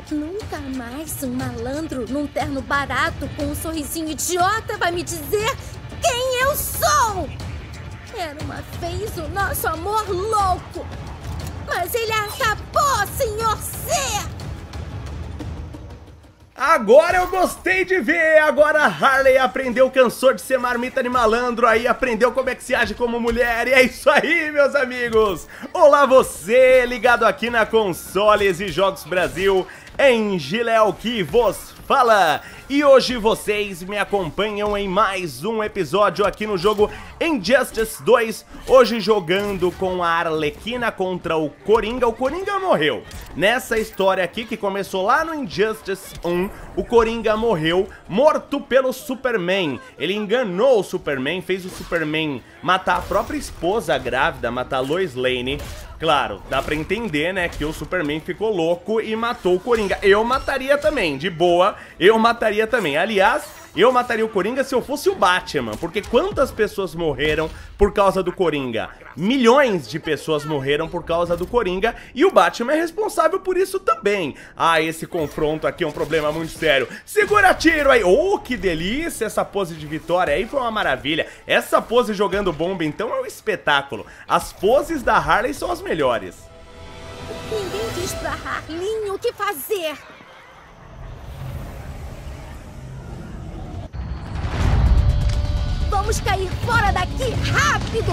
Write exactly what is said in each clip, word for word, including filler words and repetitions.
Nunca mais um malandro num terno barato com um sorrisinho idiota vai me dizer quem eu sou! Era uma vez o nosso amor louco, mas ele acabou, senhor C! Agora eu gostei de ver, agora a Harley aprendeu, cansou de ser marmita de malandro, aí aprendeu como é que se age como mulher, e é isso aí, meus amigos! Olá você, ligado aqui na Consoles e Jogos Brasil, em Giléu que vos fala! E hoje vocês me acompanham em mais um episódio aqui no jogo Injustice dois, hoje jogando com a Arlequina contra o Coringa. O Coringa morreu. Nessa história aqui que começou lá no Injustice um, o Coringa morreu, morto pelo Superman. Ele enganou o Superman, fez o Superman matar a própria esposa grávida, matar a Lois Lane. Claro, dá pra entender, né, que o Superman ficou louco e matou o Coringa. Eu mataria também, de boa, eu mataria também. Aliás, eu mataria o Coringa se eu fosse o Batman, porque quantas pessoas morreram por causa do Coringa? Milhões de pessoas morreram por causa do Coringa e o Batman é responsável por isso também. Ah, esse confronto aqui é um problema muito sério. Segura tiro aí. Oh, que delícia essa pose de vitória aí, foi uma maravilha. Essa pose jogando bomba então é um espetáculo. As poses da Harley são as melhores. Ninguém diz pra Harlinho o que fazer. Vamos cair fora daqui, rápido!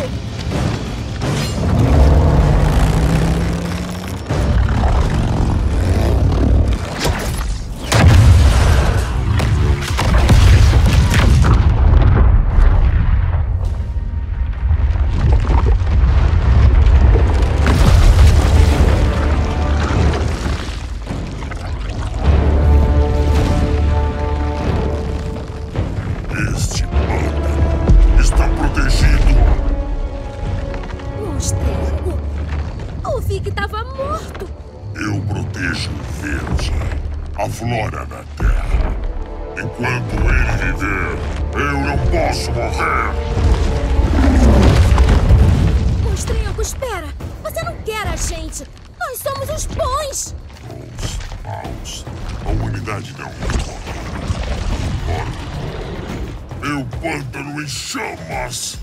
A flora na Terra. Enquanto ele viver, eu não posso morrer. Monstrengo, espera! Você não quer a gente! Nós somos os bons! Os maus. A humanidade não importa. Meu pântano em chamas!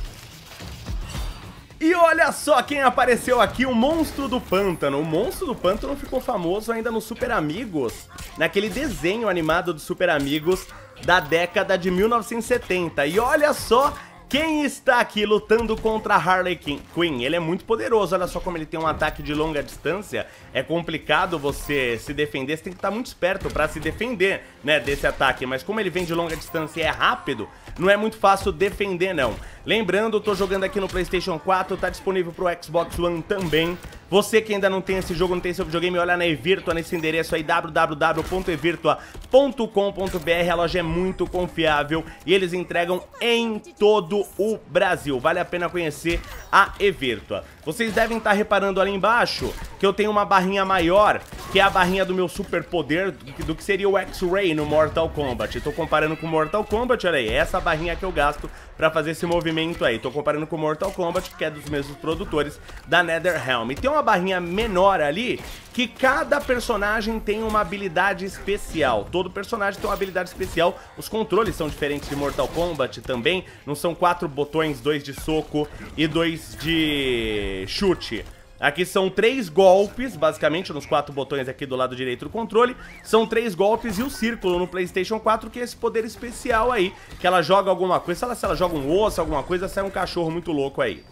E olha só quem apareceu aqui, o Monstro do Pântano. O Monstro do Pântano ficou famoso ainda no Super Amigos, naquele desenho animado do Super Amigos da década de mil novecentos e setenta. E olha só quem está aqui lutando contra a Harley Quinn. Ele é muito poderoso, olha só como ele tem um ataque de longa distância. É complicado você se defender, você tem que estar muito esperto para se defender, né, desse ataque. Mas como ele vem de longa distância e é rápido, não é muito fácil defender, não. Lembrando, tô jogando aqui no PlayStation quatro, tá disponível pro Xbox One também. Você que ainda não tem esse jogo, não tem seu videogame, olha na Evirtua, nesse endereço aí, w w w ponto evirtua ponto com ponto b r. A loja é muito confiável e eles entregam em todo o Brasil. Vale a pena conhecer a Evirtua. Vocês devem estar reparando ali embaixo que eu tenho uma barrinha maior, que é a barrinha do meu superpoder, do que seria o X-Ray no Mortal Kombat. Tô comparando com o Mortal Kombat, olha aí, essa barrinha que eu gasto pra fazer esse movimento aí. Tô comparando com o Mortal Kombat, que é dos mesmos produtores da NetherRealm. E tem uma barrinha menor ali, que cada personagem tem uma habilidade especial. Todo personagem tem uma habilidade especial. Os controles são diferentes de Mortal Kombat também. Não são quatro botões, dois de soco e dois de chute. Aqui são três golpes, basicamente, nos quatro botões aqui do lado direito do controle. São três golpes e o círculo no PlayStation quatro, que é esse poder especial aí, que ela joga alguma coisa, se ela, se ela joga um osso, alguma coisa, sai um cachorro muito louco aí.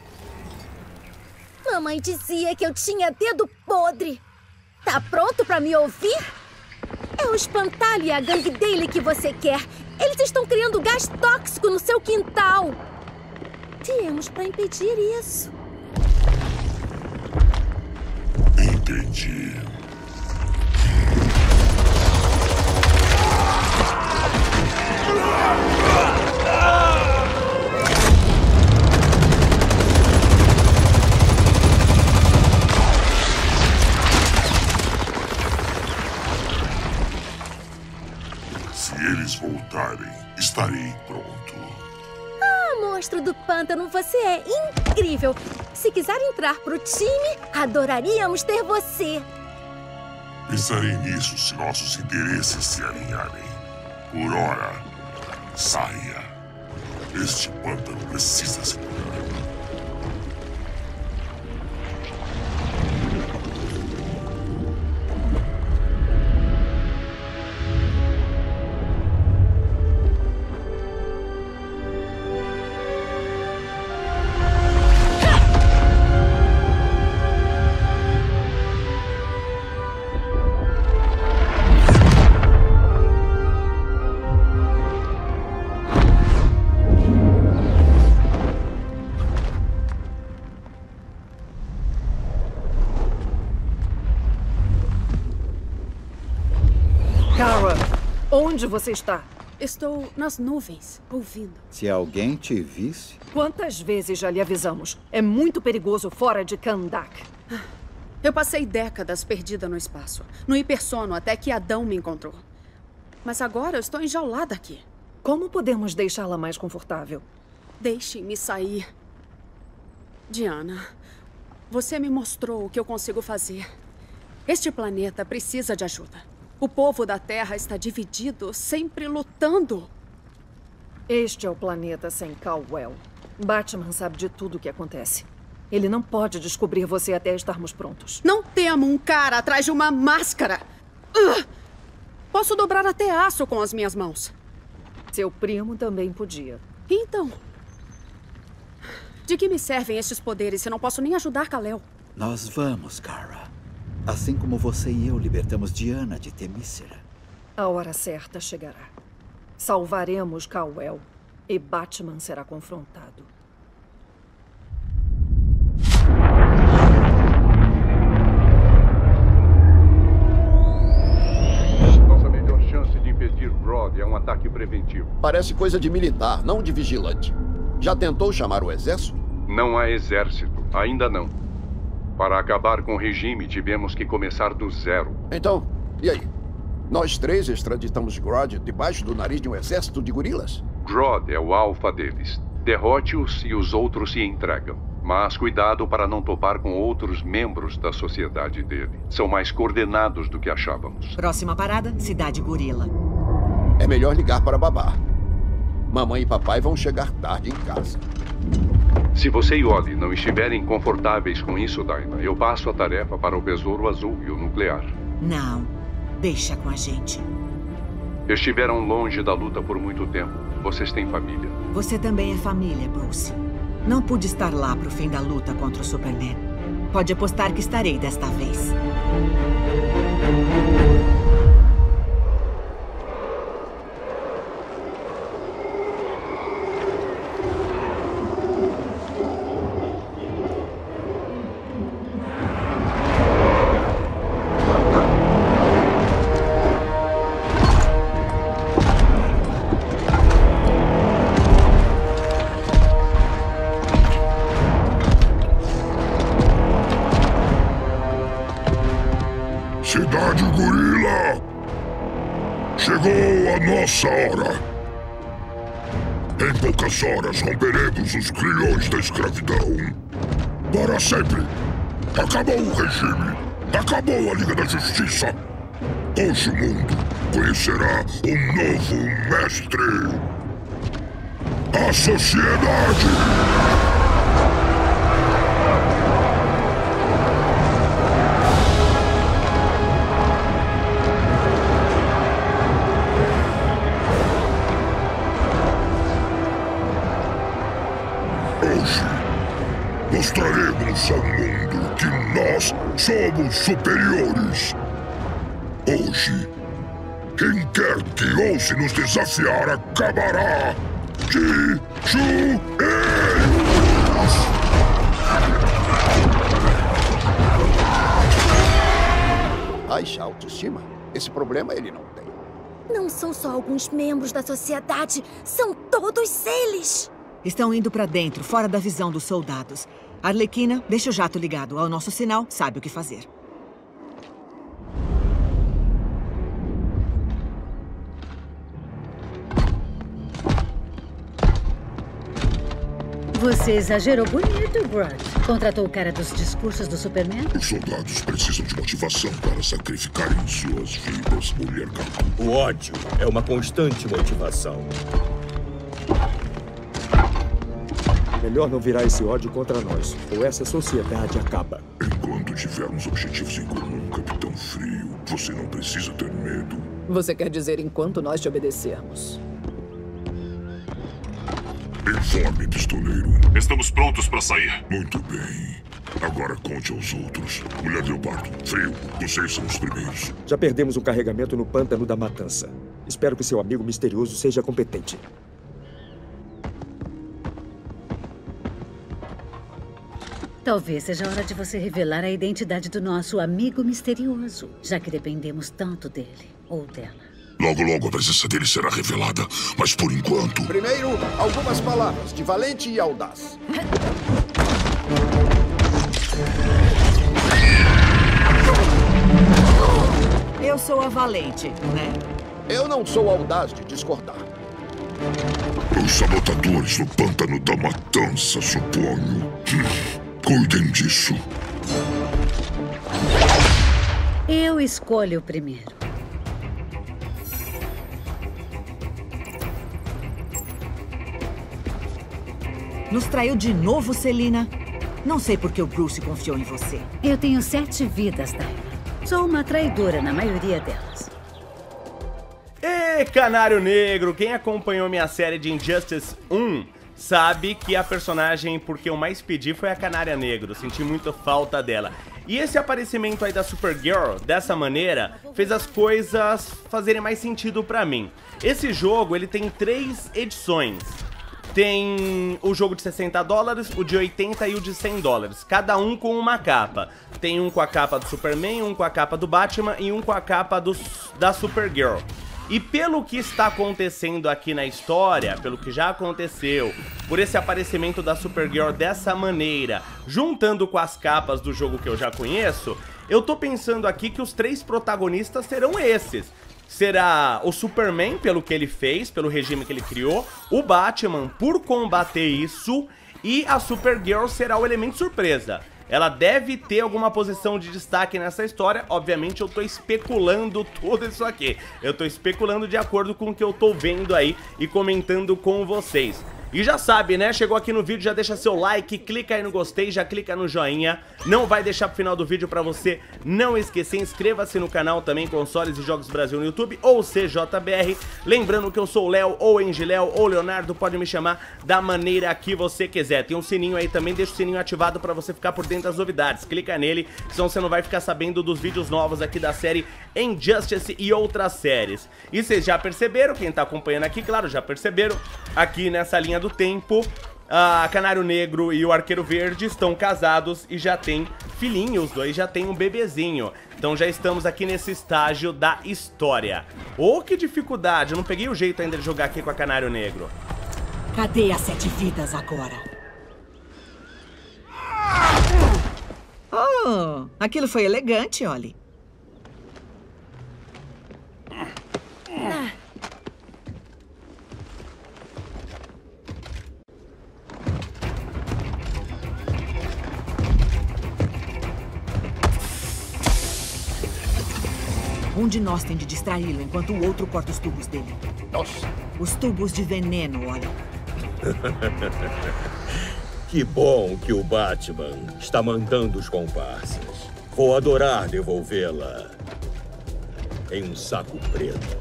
Mamãe dizia que eu tinha dedo podre. Tá pronto pra me ouvir? É o espantalho e a gangue dele que você quer. Eles estão criando gás tóxico no seu quintal. Temos pra impedir isso. Entendi. Se eles voltarem, estarei pronto. Ah, monstro do pântano, você é incrível. Se quiser entrar pro time, adoraríamos ter você. Pensarei nisso se nossos interesses se alinharem. Por hora, saia. Este pântano precisa se curar. Kara, onde você está? Estou nas nuvens, ouvindo. Se alguém te visse... Quantas vezes já lhe avisamos? É muito perigoso fora de Kahndaq. Eu passei décadas perdida no espaço, no hipersono, até que Adão me encontrou. Mas agora eu estou enjaulada aqui. Como podemos deixá-la mais confortável? Deixe-me sair. Diana, você me mostrou o que eu consigo fazer. Este planeta precisa de ajuda. O povo da Terra está dividido, sempre lutando. Este é o planeta sem Kal-El. Batman sabe de tudo o que acontece. Ele não pode descobrir você até estarmos prontos. Não temo um cara atrás de uma máscara. Uh! Posso dobrar até aço com as minhas mãos. Seu primo também podia. Então, de que me servem estes poderes se não posso nem ajudar Kal-El? Nós vamos, Kara. Assim como você e eu libertamos Diana de Themyscira. A hora certa chegará. Salvaremos Kal-El e Batman será confrontado. Nossa melhor chance de impedir Grodd é um ataque preventivo. Parece coisa de militar, não de vigilante. Já tentou chamar o exército? Não há exército, ainda não. Para acabar com o regime, tivemos que começar do zero. Então, e aí? Nós três extraditamos Grodd debaixo do nariz de um exército de gorilas? Grodd é o alfa deles. Derrote-os e os outros se entregam. Mas cuidado para não topar com outros membros da sociedade dele. São mais coordenados do que achávamos. Próxima parada, Cidade Gorila. É melhor ligar para babá. Mamãe e papai vão chegar tarde em casa. Se você e Ollie não estiverem confortáveis com isso, Dinah, eu passo a tarefa para o Besouro Azul e o Nuclear. Não. Deixa com a gente. Estiveram longe da luta por muito tempo. Vocês têm família. Você também é família, Bruce. Não pude estar lá pro fim da luta contra o Superman. Pode apostar que estarei desta vez. Cidade Gorila! Chegou a nossa hora! Em poucas horas romperemos os grilhões da escravidão. Para sempre! Acabou o regime! Acabou a Liga da Justiça! Hoje o mundo conhecerá um novo mestre! A Sociedade! Hoje, mostraremos ao mundo que nós somos superiores. Hoje, quem quer que ouse nos desafiar acabará de joelhos. Baixa autoestima. Esse problema ele não tem. Não são só alguns membros da sociedade, são todos eles! Estão indo pra dentro, fora da visão dos soldados. Arlequina, deixa o jato ligado. Ao nosso sinal, sabe o que fazer. Você exagerou bonito, Grodd. Contratou o cara dos discursos do Superman? Os soldados precisam de motivação para sacrificarem suas vidas, mulher gato. O ódio é uma constante motivação. Melhor não virar esse ódio contra nós, ou essa sociedade acaba. Enquanto tivermos objetivos em comum, Capitão Frio, você não precisa ter medo. Você quer dizer enquanto nós te obedecermos? Informe, pistoleiro. Estamos prontos para sair. Muito bem. Agora conte aos outros. Mulher Leopardo, Frio, vocês são os primeiros. Já perdemos um carregamento no pântano da Matança. Espero que seu amigo misterioso seja competente. Talvez seja hora de você revelar a identidade do nosso amigo misterioso, já que dependemos tanto dele ou dela. Logo, logo a presença dele será revelada, mas por enquanto... Primeiro, algumas palavras de valente e audaz. Eu sou a Valente, né? Eu não sou audaz de discordar. Os sabotadores no pântano da Matança, suponho. Cuidem disso. Eu escolho o primeiro. Nos traiu de novo, Selina? Não sei por que o Bruce confiou em você. Eu tenho sete vidas, Diana. Sou uma traidora na maioria delas. E Canário Negro, quem acompanhou minha série de Injustice um sabe que a personagem por que eu mais pedi foi a Canária Negro. Senti muita falta dela. E esse aparecimento aí da Supergirl, dessa maneira, fez as coisas fazerem mais sentido pra mim. Esse jogo, ele tem três edições. Tem o jogo de sessenta dólares, o de oitenta e o de cem dólares. Cada um com uma capa. Tem um com a capa do Superman, um com a capa do Batman e um com a capa do, da Supergirl. E pelo que está acontecendo aqui na história, pelo que já aconteceu, por esse aparecimento da Supergirl dessa maneira, juntando com as capas do jogo que eu já conheço, eu tô pensando aqui que os três protagonistas serão esses. Será o Superman, pelo que ele fez, pelo regime que ele criou, o Batman por combater isso, e a Supergirl será o elemento surpresa. Ela deve ter alguma posição de destaque nessa história. Obviamente eu tô especulando tudo isso aqui. Eu tô especulando de acordo com o que eu tô vendo aí e comentando com vocês. E já sabe, né? Chegou aqui no vídeo, já deixa seu like, clica aí no gostei, já clica no joinha. Não vai deixar pro final do vídeo pra você não esquecer. Inscreva-se no canal também, Consoles e Jogos Brasil no YouTube, ou C J B R. Lembrando que eu sou o Léo, ou Engiléo, ou Leonardo, pode me chamar da maneira que você quiser. Tem um sininho aí também, deixa o sininho ativado pra você ficar por dentro das novidades. Clica nele, senão você não vai ficar sabendo dos vídeos novos aqui da série Injustice e outras séries. E vocês já perceberam, quem tá acompanhando aqui, claro, já perceberam, aqui nessa linha do tempo, a Canário Negro e o Arqueiro Verde estão casados e já tem filhinho, os dois já tem um bebezinho. Então já estamos aqui nesse estágio da história. Oh, que dificuldade, eu não peguei o jeito ainda de jogar aqui com a Canário Negro. Cadê as sete vidas agora? Oh, aquilo foi elegante, Ollie. Um de nós tem de distraí-lo enquanto o outro corta os tubos dele. Nossa! Os tubos de veneno, olha. Que bom que o Batman está mandando os comparsas. Vou adorar devolvê-la em um saco preto.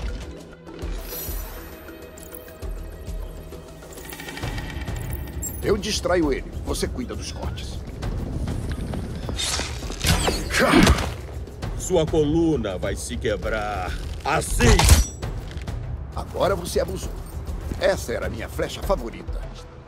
Eu distraio ele. Você cuida dos cortes. Sua coluna vai se quebrar assim. Agora você abusou. Essa era a minha flecha favorita.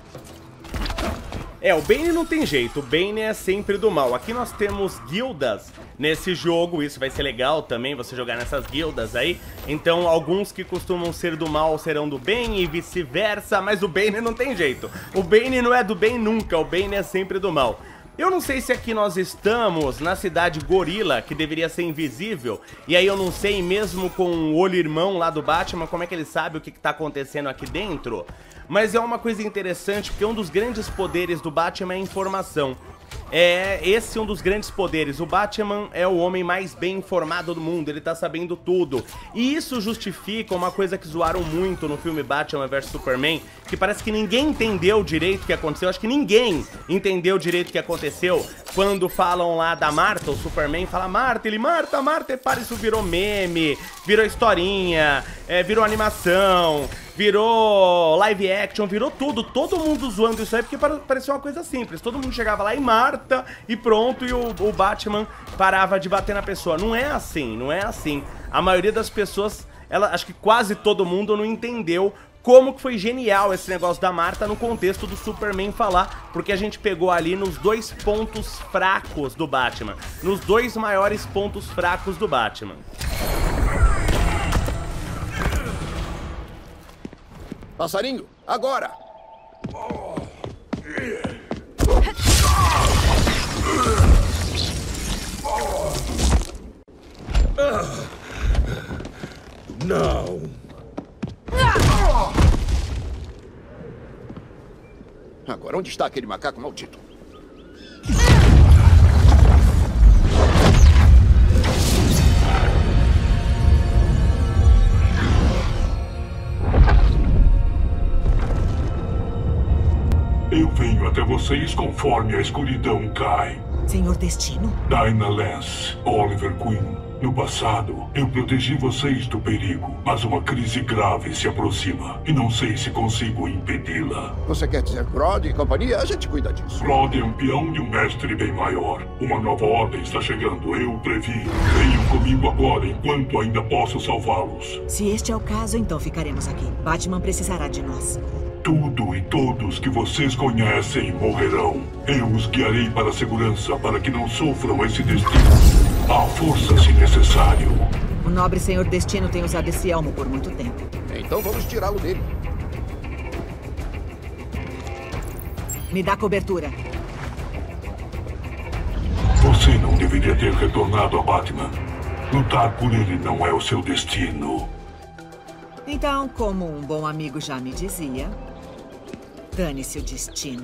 É, o Bane não tem jeito, o Bane é sempre do mal. Aqui nós temos guildas nesse jogo, isso vai ser legal também, você jogar nessas guildas aí. Então, alguns que costumam ser do mal serão do bem e vice-versa, mas o Bane não tem jeito. O Bane não é do bem nunca, o Bane é sempre do mal. Eu não sei se aqui nós estamos na cidade Gorila, que deveria ser invisível, e aí eu não sei mesmo com o olho irmão lá do Batman como é que ele sabe o que está acontecendo aqui dentro. mas é uma coisa interessante porque um dos grandes poderes do Batman é a informação. É esse um dos grandes poderes. O Batman é o homem mais bem informado do mundo, ele tá sabendo tudo. E isso justifica uma coisa que zoaram muito no filme Batman versus Superman, que parece que ninguém entendeu direito o que aconteceu. Acho que ninguém entendeu direito o que aconteceu quando falam lá da Marta, o Superman fala Marta, ele Marta, Marta, e para, isso virou meme, virou historinha, é, virou animação, virou live action, virou tudo, todo mundo zoando isso aí, porque parecia uma coisa simples, todo mundo chegava lá e Marta, e pronto, e o, o Batman parava de bater na pessoa. Não é assim, não é assim. A maioria das pessoas, ela, acho que quase todo mundo não entendeu como que foi genial esse negócio da Marta no contexto do Superman falar, porque a gente pegou ali nos dois pontos fracos do Batman, nos dois maiores pontos fracos do Batman. Passarinho, agora! Não! Agora, onde está aquele macaco maldito? Eu venho até vocês conforme a escuridão cai. Senhor Destino? Dinah Lance, Oliver Queen. No passado, eu protegi vocês do perigo, mas uma crise grave se aproxima e não sei se consigo impedi-la. Você quer dizer Grodd e companhia? A gente cuida disso. Grodd é um peão de um mestre bem maior. Uma nova ordem está chegando, eu previ. Venham comigo agora enquanto ainda posso salvá-los. Se este é o caso, então ficaremos aqui. Batman precisará de nós. Tudo e todos que vocês conhecem morrerão. Eu os guiarei para a segurança, para que não sofram esse destino. À força, se necessário. O nobre Senhor Destino tem usado esse elmo por muito tempo. Então vamos tirá-lo dele. Me dá cobertura. Você não deveria ter retornado a Batman. Lutar por ele não é o seu destino. Então, como um bom amigo já me dizia, dane-se o destino.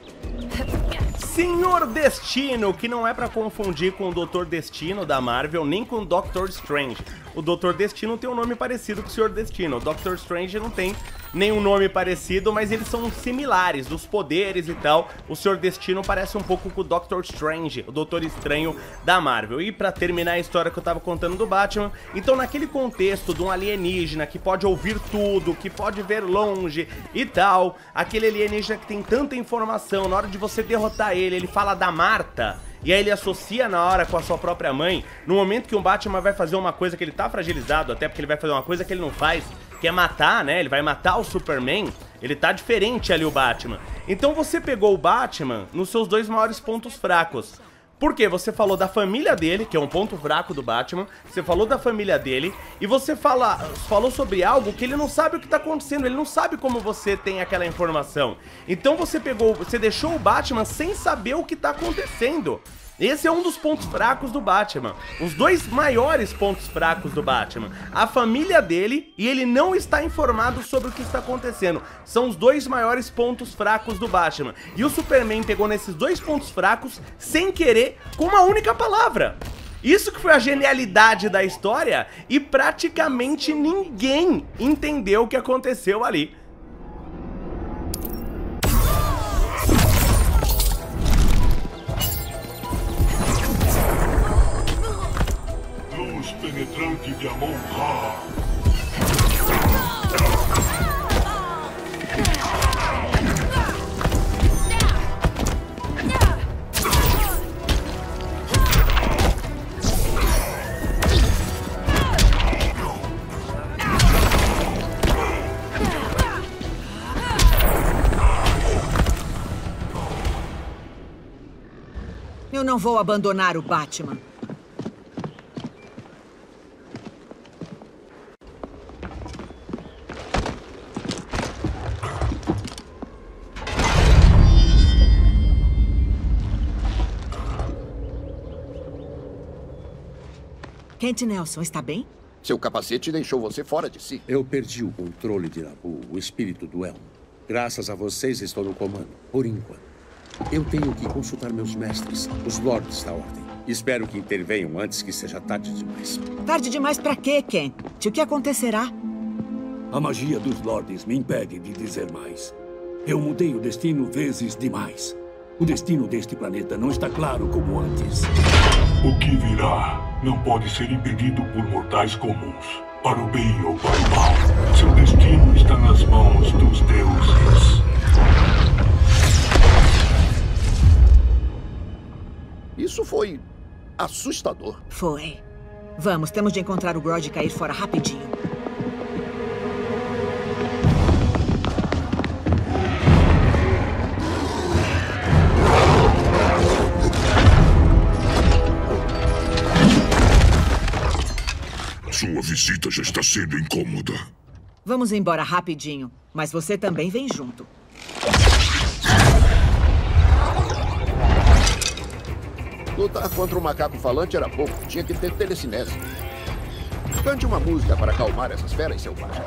Senhor Destino, que não é pra confundir com o doutor Destino da Marvel, nem com o doutor Strange. O doutor Destino tem um nome parecido com o Senhor Destino. O doutor Strange não tem nenhum nome parecido, mas eles são similares, dos poderes e tal. O Senhor Destino parece um pouco com o doutor Strange, o Doutor Estranho da Marvel. E pra terminar a história que eu tava contando do Batman, então naquele contexto de um alienígena que pode ouvir tudo, que pode ver longe e tal, aquele alienígena que tem tanta informação, na hora de você derrotar ele, ele fala da Marta, e aí ele associa na hora com a sua própria mãe. No momento que o Batman vai fazer uma coisa que ele tá fragilizado, até porque ele vai fazer uma coisa que ele não faz, que é matar, né? Ele vai matar o Superman. Ele tá diferente ali, o Batman. Então você pegou o Batman nos seus dois maiores pontos fracos. Por quê? Você falou da família dele, que é um ponto fraco do Batman. Você falou da família dele. E você fala, falou sobre algo que ele não sabe o que tá acontecendo. Ele não sabe como você tem aquela informação. Então você pegou, você deixou o Batman sem saber o que tá acontecendo. Esse é um dos pontos fracos do Batman. Os dois maiores pontos fracos do Batman. A família dele e ele não está informado sobre o que está acontecendo. São os dois maiores pontos fracos do Batman. E o Superman pegou nesses dois pontos fracos sem querer com uma única palavra. Isso que foi a genialidade da história e praticamente ninguém entendeu o que aconteceu ali. Penetrante de Amon-Ra. Eu não vou abandonar o Batman. Kent Nelson, está bem? Seu capacete deixou você fora de si. Eu perdi o controle de Nabu, o espírito do Elmo. Graças a vocês estou no comando, por enquanto. Eu tenho que consultar meus mestres, os lords da Ordem. Espero que intervenham antes que seja tarde demais. Tarde demais pra quê, Kent? O que acontecerá? A magia dos lords me impede de dizer mais. Eu mudei o destino vezes demais. O destino deste planeta não está claro como antes. O que virá não pode ser impedido por mortais comuns. Para o bem ou para o mal, seu destino está nas mãos dos deuses. Isso foi assustador. Foi. Vamos, temos de encontrar o Grodd e cair fora rapidinho. Sua visita já está sendo incômoda. Vamos embora rapidinho, mas você também vem junto. Lutar contra um macaco falante era pouco. Tinha que ter telecinese. Cante uma música para acalmar essas feras selvagens.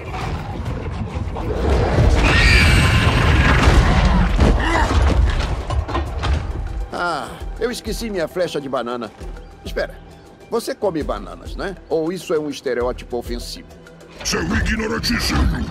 Ah, eu esqueci minha flecha de banana. Espera. Você come bananas, né? Ou isso é um estereótipo ofensivo? Seu ignorantíssimo!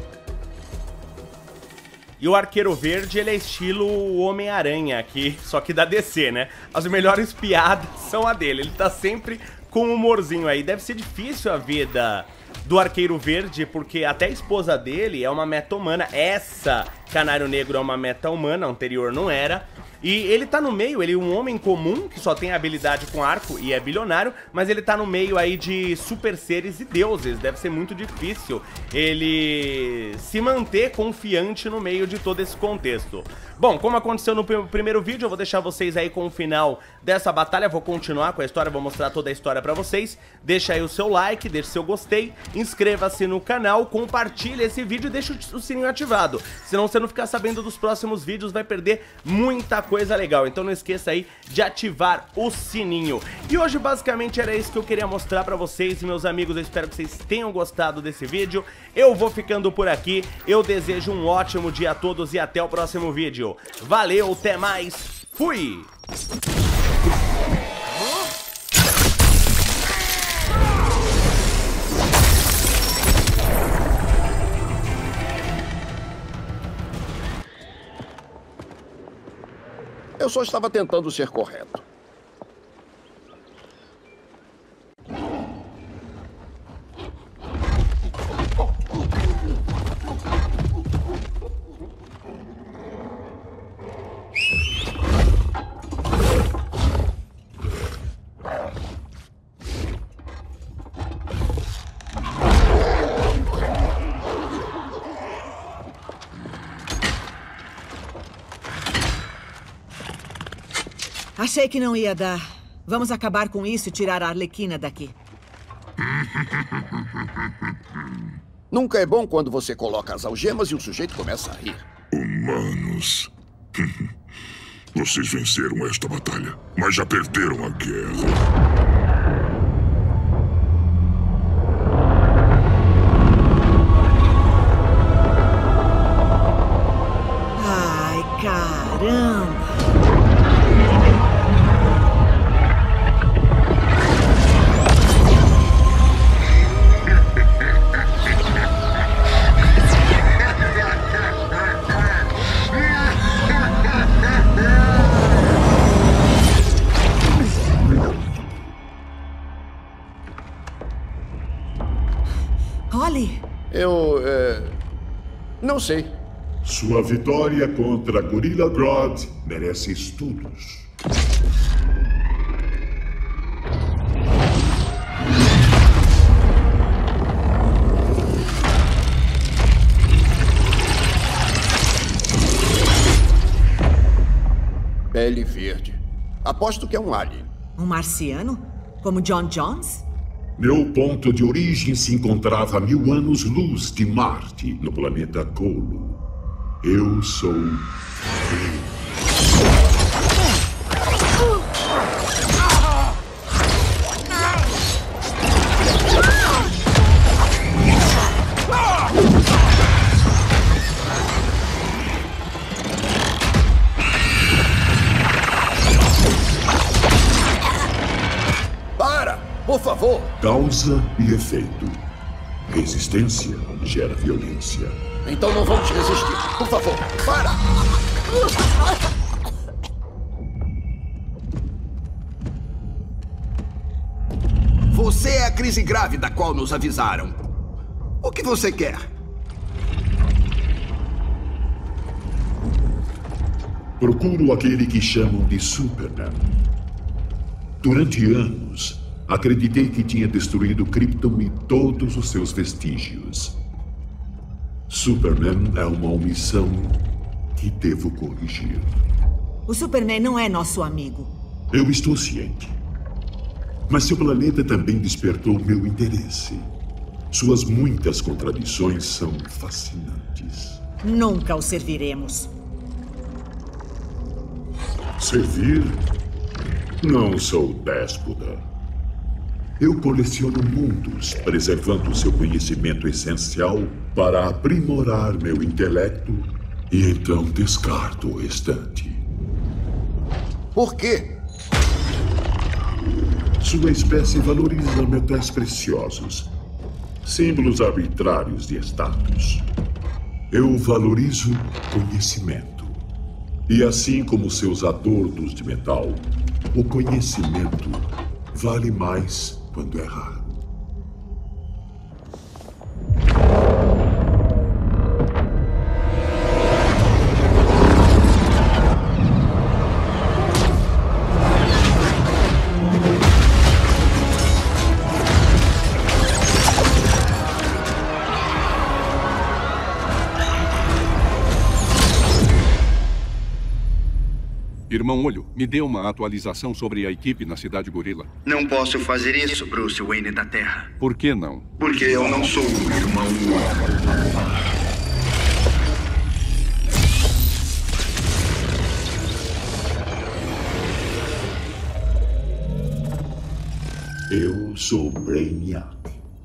E o Arqueiro Verde, ele é estilo Homem-Aranha aqui, só que da D C, né? As melhores piadas são a dele, ele tá sempre com um humorzinho aí. Deve ser difícil a vida do Arqueiro Verde, porque até a esposa dele é uma meta-humana. Essa Canário Negro é uma meta-humana, a anterior não era. E ele tá no meio, ele é um homem comum, que só tem habilidade com arco e é bilionário, mas ele tá no meio aí de super seres e deuses. Deve ser muito difícil ele se manter confiante no meio de todo esse contexto. Bom, como aconteceu no primeiro vídeo, eu vou deixar vocês aí com o final dessa batalha. Vou continuar com a história, vou mostrar toda a história pra vocês. Deixa aí o seu like, deixa o seu gostei, inscreva-se no canal, compartilha esse vídeo e deixa o sininho ativado. Senão você não ficar sabendo dos próximos vídeos, vai perder muita coisa. Coisa legal, então não esqueça aí de ativar o sininho. E hoje basicamente era isso que eu queria mostrar pra vocês e meus amigos, eu espero que vocês tenham gostado desse vídeo. Eu vou ficando por aqui, eu desejo um ótimo dia a todos e até o próximo vídeo. Valeu, até mais, fui! Eu só estava tentando ser correto. Achei que não ia dar. Vamos acabar com isso e tirar a Arlequina daqui. Nunca é bom quando você coloca as algemas e o sujeito começa a rir. Humanos. Vocês venceram esta batalha, mas já perderam a guerra. Caramba! Holly? Eu, é... não sei. Sua vitória contra Gorilla Grodd merece estudos. Pele verde. Aposto que é um alien. Um marciano? Como John Jones? Meu ponto de origem se encontrava a mil anos-luz de Marte, no planeta Colo. Eu sou... Causa e efeito. Resistência gera violência. Então não vamos resistir. Por favor, para! Você é a crise grave da qual nos avisaram. O que você quer? Procuro aquele que chamam de Superman. Durante anos, acreditei que tinha destruído Krypton e todos os seus vestígios. Superman é uma omissão que devo corrigir. O Superman não é nosso amigo. Eu estou ciente. Mas seu planeta também despertou meu interesse. Suas muitas contradições são fascinantes. Nunca o serviremos. Servir? Não sou déspota. Eu coleciono mundos, preservando seu conhecimento essencial para aprimorar meu intelecto e então descarto o restante. Por quê? Sua espécie valoriza metais preciosos, símbolos arbitrários de status. Eu valorizo conhecimento. E assim como seus adornos de metal, o conhecimento vale mais quando é raro. Irmão Olho, me dê uma atualização sobre a equipe na Cidade Gorila. Não posso fazer isso, Bruce Wayne da Terra. Por que não? Porque eu não sou o irmão Eu sou Brainiac.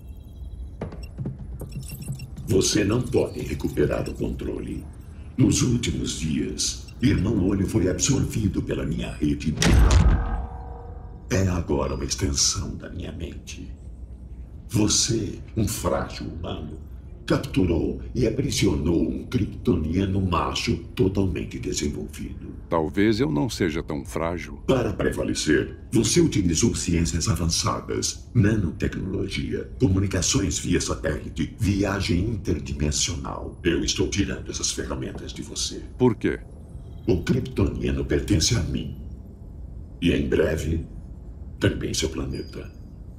Você não pode recuperar o controle. Nos últimos dias, Irmão Olho foi absorvido pela minha rede neural. É agora uma extensão da minha mente. Você, um frágil humano, capturou e aprisionou um kryptoniano macho totalmente desenvolvido. Talvez eu não seja tão frágil. Para prevalecer, você utilizou ciências avançadas, nanotecnologia, comunicações via satélite, viagem interdimensional. Eu estou tirando essas ferramentas de você. Por quê? O kryptoniano pertence a mim. E em breve, também seu planeta.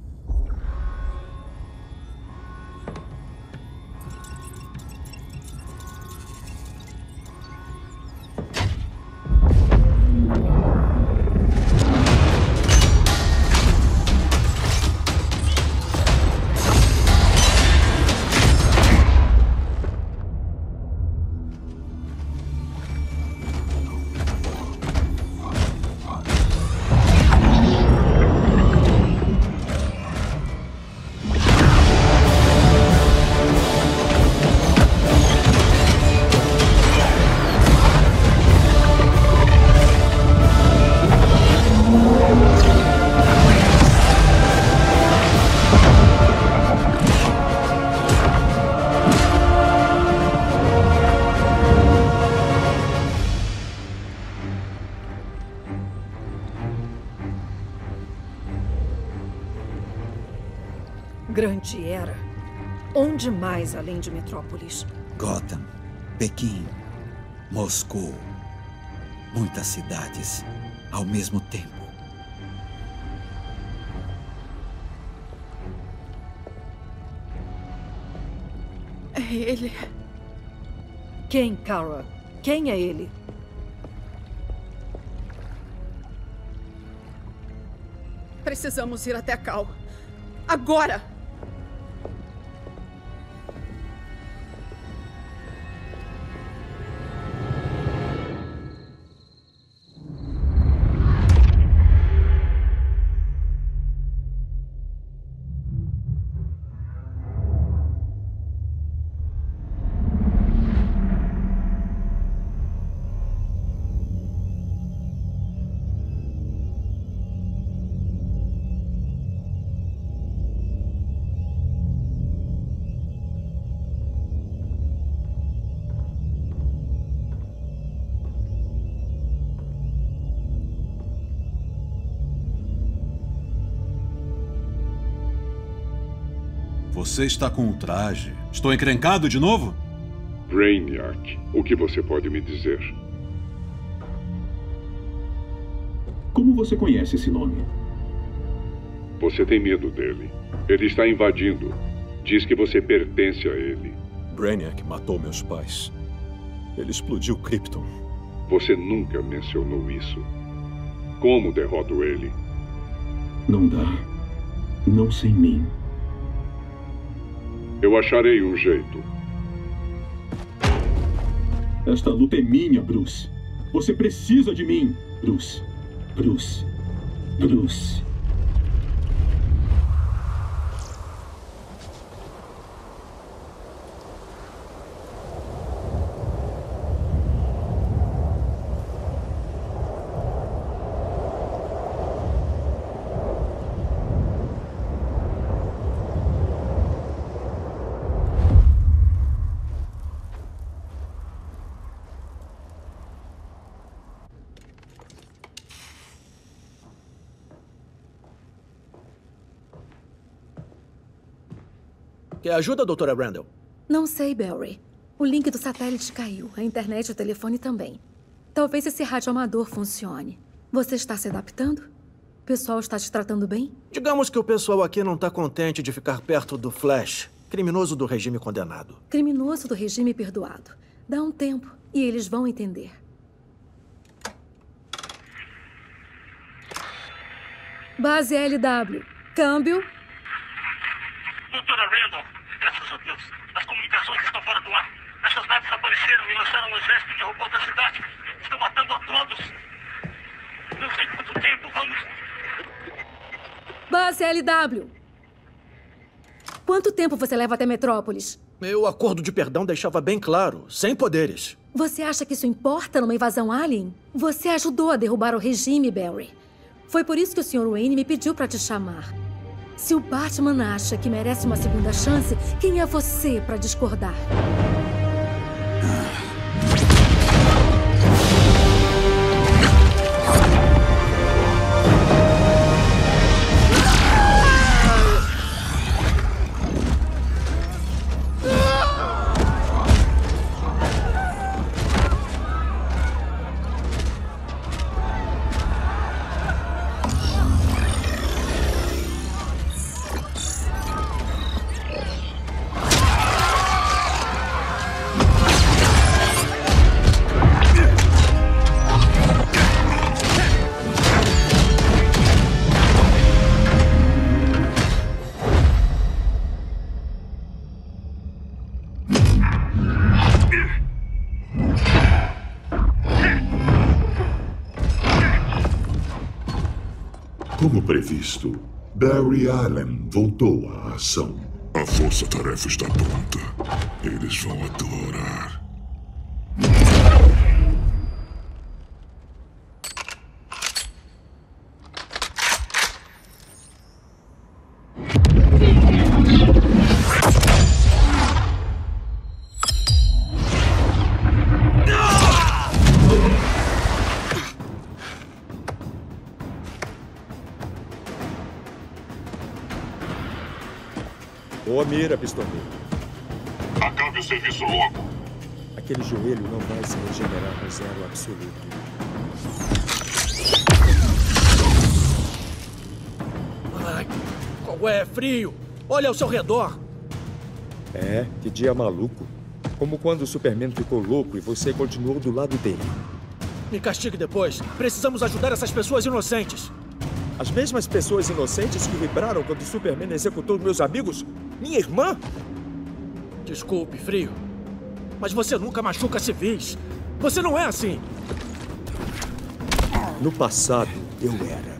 Grande Era. Onde mais além de Metrópolis? Gotham, Pequim, Moscou. Muitas cidades ao mesmo tempo. É ele. Quem, Kara? Quem é ele? Precisamos ir até Cal. Agora! Você está com o traje. Estou encrencado de novo? Brainiac, o que você pode me dizer? Como você conhece esse nome? Você tem medo dele. Ele está invadindo. Diz que você pertence a ele. Brainiac matou meus pais. Ele explodiu Krypton. Você nunca mencionou isso. Como derroto ele? Não dá. Não sem mim. Eu acharei um jeito. Esta luta é minha, Bruce. Você precisa de mim, Bruce. Bruce. Bruce. Quer ajuda, doutora Randall? Não sei, Barry. O link do satélite caiu. A internet e o telefone também. Talvez esse rádio amador funcione. Você está se adaptando? O pessoal está te tratando bem? Digamos que o pessoal aqui não está contente de ficar perto do Flash, criminoso do regime condenado. Criminoso do regime perdoado. Dá um tempo e eles vão entender. Base L W. Câmbio. Doutora Randall, graças a Deus, as comunicações estão fora do ar. Essas naves apareceram e lançaram um exército de robôs da cidade. Estão matando a todos. Não sei quanto tempo vamos... Base L W. Quanto tempo você leva até Metrópolis? Meu acordo de perdão deixava bem claro, sem poderes. Você acha que isso importa numa invasão alien? Você ajudou a derrubar o regime, Barry. Foi por isso que o senhor Wayne me pediu para te chamar. Se o Batman acha que merece uma segunda chance, quem é você para discordar? Como previsto, Barry Allen voltou à ação. A força-tarefa está pronta. Eles vão adorar. Boa mira, pistoleiro. Acabe o serviço logo. Aquele joelho não vai se regenerar no zero absoluto. Ai, qual é? Frio! Olha ao seu redor! É, que dia maluco. Como quando o Superman ficou louco e você continuou do lado dele. Me castigue depois. Precisamos ajudar essas pessoas inocentes. As mesmas pessoas inocentes que vibraram quando o Superman executou meus amigos? Minha irmã? Desculpe, Frio. Mas você nunca machuca civis. Você não é assim. No passado, eu era.